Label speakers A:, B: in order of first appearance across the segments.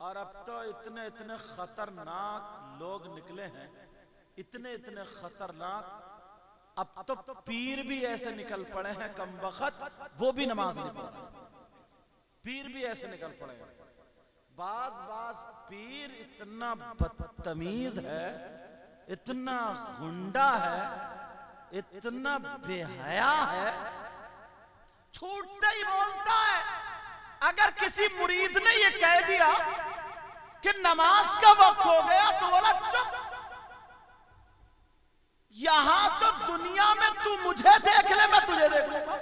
A: और अब तो इतने इतने खतरनाक लोग निकले हैं, इतने इतने खतरनाक। अब तो पीर भी ऐसे निकल पड़े हैं कमबख्त, वो भी नमाज नहीं पढ़ रहे। पीर भी ऐसे निकल पड़े हैं। बाज बाज पीर इतना बदतमीज है, इतना गुंडा है, इतना बेहया है, छूटते ही बोलता है। अगर किसी मुरीद ने ये कह दिया कि नमाज का वक्त हो गया तो बोला चुप, यहां तो दुनिया में तू मुझे देख ले, मैं तुझे देख लूंगा।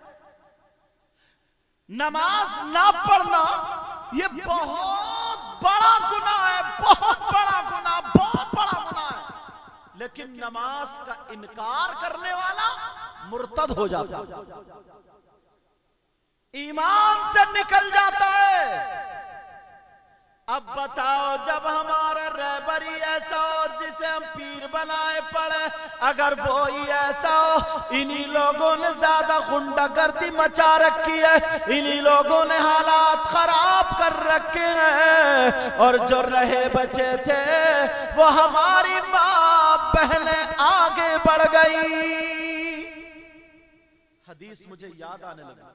A: नमाज ना पढ़ना ये बहुत बड़ा गुनाह है, बहुत बड़ा गुनाह, बहुत बड़ा गुनाह है। लेकिन नमाज का इनकार करने वाला मुर्तद हो जाता है, ईमान से निकल जाता है। अब बताओ, जब हमारा रहबरी ऐसा हो जिसे हम पीर बनाए पड़े, अगर वो ही ऐसा हो, इन्हीं लोगों ने ज्यादा गुंडागर्दी मचा रखी है, इन्हीं लोगों ने हालात खराब कर रखे हैं, और जो रहे बचे थे वो हमारी माँ बहनें आगे बढ़ गई। हदीस मुझे याद आने लगी।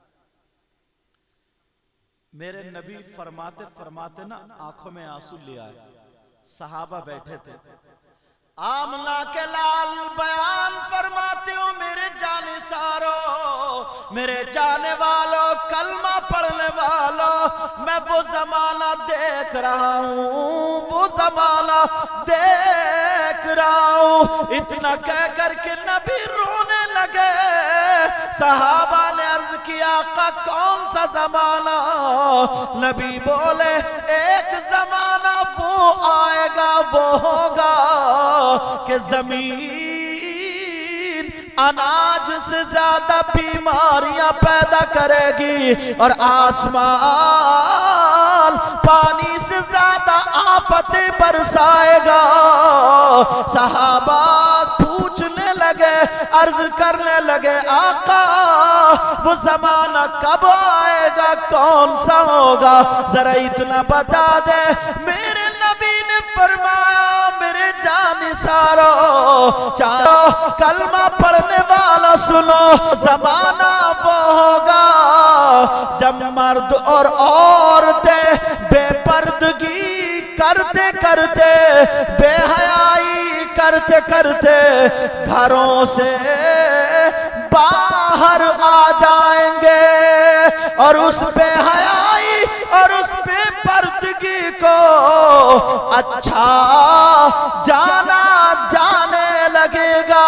A: मेरे नबी फरमाते फरमाते ना आंखों में आंसू ले आए। सहाबा बैठे थे। आमना के लाल बयान फरमाते हो, मेरे जाने सारो, मेरे जाने वालों, कलमा पढ़ने वालों, मैं वो जमाना देख रहा हूँ, वो जमाना देख रहा हूँ। इतना कह करके नबी रोने लगे। सहाबा ने अर्ज किया, आका कौन सा जमाना? नबी बोले, एक जमाना वो आएगा, वो होगा कि जमीन अनाज से ज्यादा बीमारियां पैदा करेगी और आसमान पानी से ज्यादा आफतें बरसाएगा। सहाबा पूछने लगे, अर्ज करने लगे, आका वो जमाना कब आएगा, कौन सा होगा, जरा इतना बता दे। मेरे नबी ने फरमाया, मेरे जान सारो, चारों कलमा पढ़ने वाला सुनो, जमाना वो होगा जब मर्द और औरतें बेपर्दगी करते करते, बेहयाई करते करते घरों से बाहर आ जाएंगे, और उस बेहयाई और उस बेपर्दगी को अच्छा जाना जाने लगेगा।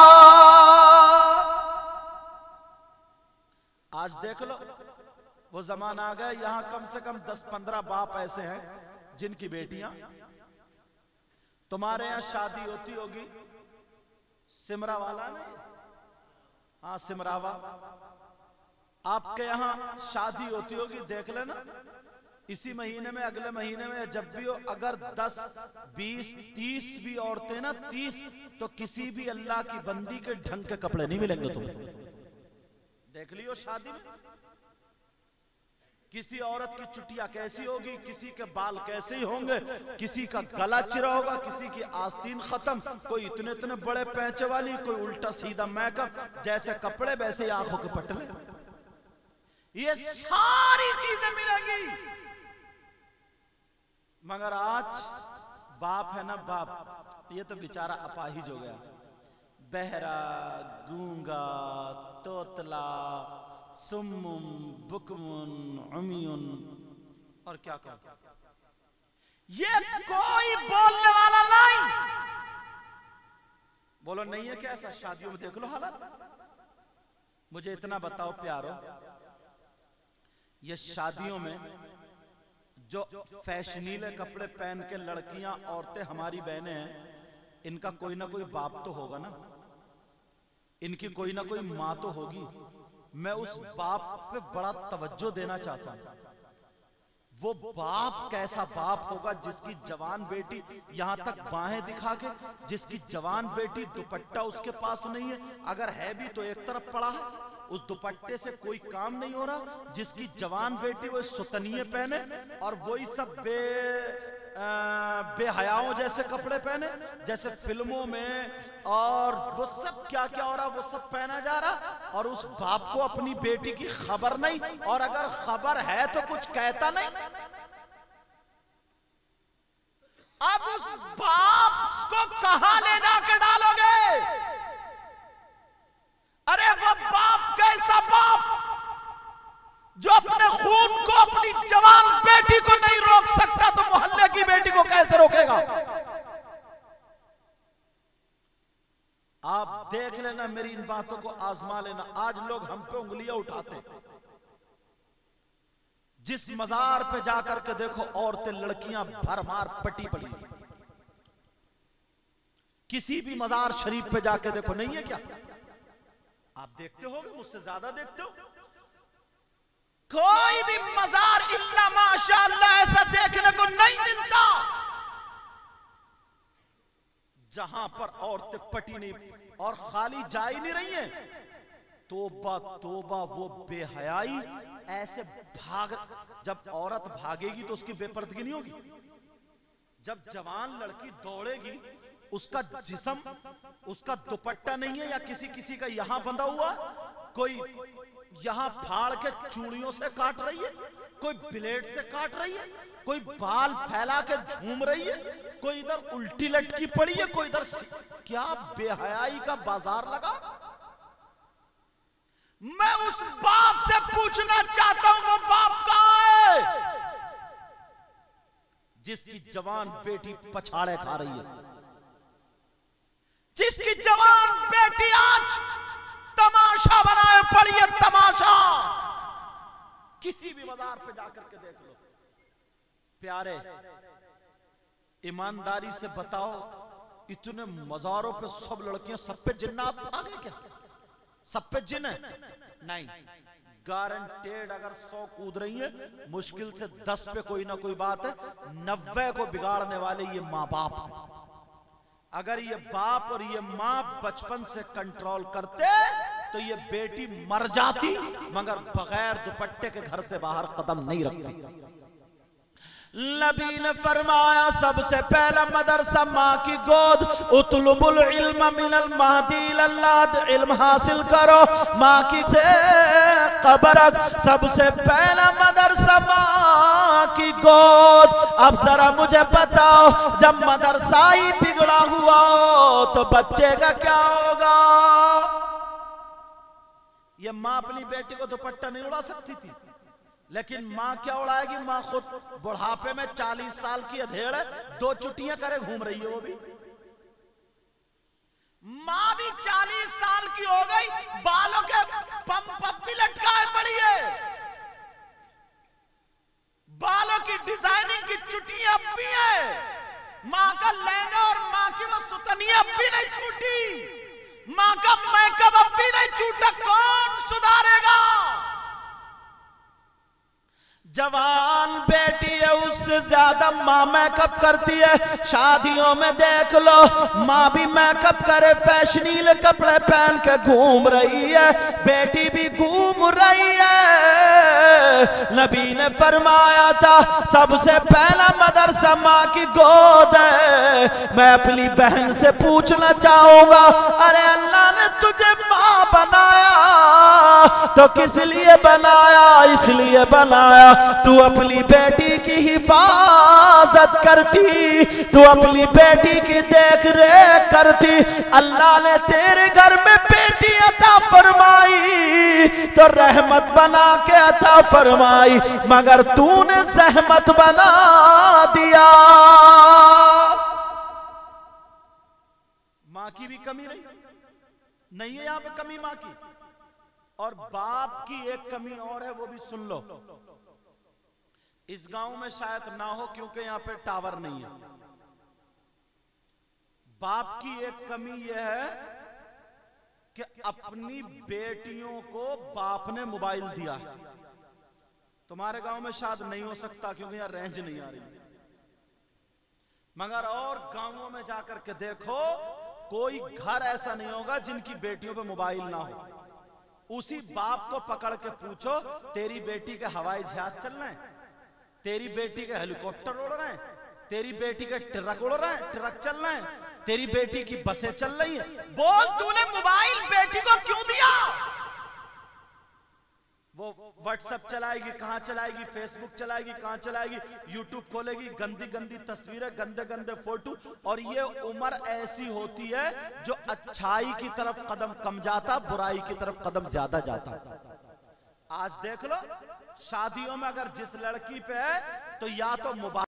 A: आज देख लो, वो जमाना आ गया। यहां कम से कम 10-15 बाप ऐसे हैं जिनकी बेटियां, तुम्हारे यहां शादी होती होगी, सिमरा वाला नहीं, हाँ सिमरावा, आपके यहां शादी होती होगी, देख लेना इसी महीने में, अगले महीने में, जब भी हो, अगर 10, 20, 30 भी औरतें ना, 30, तो किसी भी अल्लाह की बंदी के ढंग के कपड़े नहीं मिलेंगे तुम्हें। देख लियो शादी में किसी औरत की चुटिया कैसी होगी, किसी के बाल कैसे ही होंगे, किसी का गला चिरा होगा, किसी की आस्तीन खत्म, कोई इतने इतने बड़े पैंचे वाली, कोई उल्टा सीधा मेकअप, जैसे कपड़े वैसे ही आंखों के पटले। ये सारी चीजें मिलेंगी। मगर आज बाप है ना बाप, ये तो बेचारा अपाहिज हो गया, बहरा, गूंगा, तोतला, सुम्मुम, बुकमुन, उमियुन, और क्या कहूं, ये कोई बोलने वाला नहीं। बोलो नहीं है क्या ऐसा? शादियों में देख लो हालत। मुझे इतना बताओ प्यारो, ये शादियों में जो फैशनीले कपड़े पहन के लड़कियां, औरतें, हमारी बहनें हैं, इनका कोई ना कोई बाप तो होगा ना, इनकी कोई ना कोई मां तो होगी। मैं उस बाप पे बड़ा तवज्जो देना चाहता हूं। वो बाप कैसा बाप होगा जिसकी जवान बेटी यहां तक बाहें दिखा के, जिसकी जवान बेटी दुपट्टा उसके पास नहीं है, अगर है भी तो एक तरफ पड़ा है, उस दुपट्टे से कोई काम नहीं हो रहा। जिसकी जवान बेटी वो सुतनिये पहने और वही सब बेहयाओं जैसे कपड़े पहने, जैसे फिल्मों में, और वो सब क्या क्या हो रहा वो सब पहना जा रहा। और उस बाप को अपनी बेटी की खबर नहीं, और अगर खबर है तो कुछ कहता नहीं। अब उस बाप को कहां ले जाके डालोगे? अरे वो बाप कैसा बाप जो अपने खून को, अपनी जवान बेटी को नहीं रोक सकता, तो मोहल्ले की बेटी को कैसे रोकेगा? आप देख लेना, मेरी इन बातों को आजमा लेना। आज लोग हम पे उंगलियां उठाते, जिस मजार पे जाकर के देखो औरतें लड़कियां भरमार पटी पड़ी। किसी भी मजार शरीफ पे जाके देखो, नहीं है क्या? आप देखते होगे, मुझसे ज्यादा देखते हो। कोई भी मजार इल्ला माशाअल्लाह ऐसा देखने को नहीं मिलता जहां पर औरतें पटी नहीं, और खाली जा ही नहीं रही हैं। तोबा तोबा, वो बेहयाई ऐसे भाग। जब औरत भागेगी तो उसकी बेपर्दगी नहीं होगी। जब जवान लड़की दौड़ेगी, उसका जिस्म, उसका दुपट्टा नहीं है, या किसी किसी का यहां बंधा हुआ, कोई यहां फाड़ के चूड़ियों से काट रही है, कोई ब्लेड से काट रही है, कोई बाल फैला के झूम रही है, कोई इधर उल्टी लटकी पड़ी है, कोई इधर। क्या बेहयाई का बाजार लगा। मैं उस बाप से पूछना चाहता हूं, वो बाप कहां है जिसकी जवान बेटी पछाड़े खा रही है, जिसकी जवान बेटी आज तमाशा बनाए पड़ी है, तमाशा। किसी भी बाजार पे जाकर के देख लो। प्यारे, ईमानदारी से बताओ, इतने मजारों पे सब लड़कियां, सब पे जिन्नात आ गए क्या? सब पे जिन है? नहीं, गारंटेड। अगर 100 कूद रही है, मुश्किल से 10 पे कोई ना कोई बात है। 90 को बिगाड़ने वाले ये माँ बाप हैं। अगर ये बाप और ये माँ बचपन से कंट्रोल करते तो ये बेटी मर जाती, मगर बगैर दुपट्टे के घर से बाहर कदम नहीं रखती। नबी ने फरमाया, सबसे पहला मदरसा माँ की गोद। उतलुबुल इल्म मिनल महदी लल्लाद, इल्म हासिल करो माँ की से कब्र तक। सबसे पहला मदरसा माँ की गोद। अब जरा मुझे बताओ, जब मदरसा ही बिगड़ा हुआ हो तो बच्चे का क्या होगा? ये माँ अपनी बेटी को दुपट्टा नहीं उड़ा सकती थी, लेकिन माँ क्या उड़ाएगी? माँ खुद बुढ़ापे में 40 साल की अधेड़ है, 2 चुटियां करे घूम रही है। वो भी माँ भी 40 साल की हो गई, बालों के पंप भी लटकाए पड़ी है, बालों की डिजाइनिंग की चुटियां अब भी है। माँ का लहंगा और माँ की वो सुतनियां अब भी नहीं छूटी, माँ का मेकअप अब भी नहीं छूटा। कौन सुधारेगा? जवान बेटी है, उससे ज्यादा माँ मेकअप करती है। शादियों में देख लो, माँ भी मेकअप करे, फैशनीले कपड़े पहन के घूम रही है, बेटी भी घूम रही है। नबी ने फरमाया था, सबसे पहला मदरसा माँ की गोद है। मैं अपनी बहन से पूछना चाहूंगा, अरे अल्लाह ने तुझे माँ बनाया तो किस लिए बनाया? इसलिए बनाया तू अपनी बेटी की हिफाजत करती, तू अपनी बेटी की देख रेख करती। अल्लाह ने तेरे घर में बेटी अता फरमाई तो रहमत बना के अता फरमाई, मगर तूने जहमत बना दिया। माँ की भी कमी रही नहीं है, यहां पे कमी माँ की। और बाप की एक कमी और है, वो भी सुन लो। इस गांव में शायद ना हो क्योंकि यहां पे टावर नहीं है। बाप की एक कमी यह है कि अपनी बेटियों को बाप ने मोबाइल दिया है। तुम्हारे गांव में शायद नहीं हो सकता क्योंकि यहां रेंज नहीं आ रही, मगर और गांवों में जाकर के देखो, कोई घर ऐसा नहीं होगा जिनकी बेटियों पे मोबाइल ना हो। उसी बाप को पकड़ के पूछो, तेरी बेटी के हवाई जहाज चल रहे हैं, तेरी बेटी के हेलीकॉप्टर उड़ रहे हैं, तेरी बेटी के ट्रक उड़ रहे हैं, ट्रक चल रहे हैं, तेरी बेटी की बसें चल रही हैं, बोल तूने मोबाइल बेटी को क्यों दिया? वो व्हाट्सएप चलाएगी, कहां चलाएगी, फेसबुक चलाएगी, कहां चलाएगी, यूट्यूब खोलेगी, गंदी गंदी तस्वीरें, गंदे गंदे फोटो। और ये उम्र ऐसी होती है जो अच्छाई की तरफ कदम कम जाता, बुराई की तरफ कदम ज्यादा जाता। आज देख लो शादियों में अगर जिस लड़की पे है तो या तो मोबाइल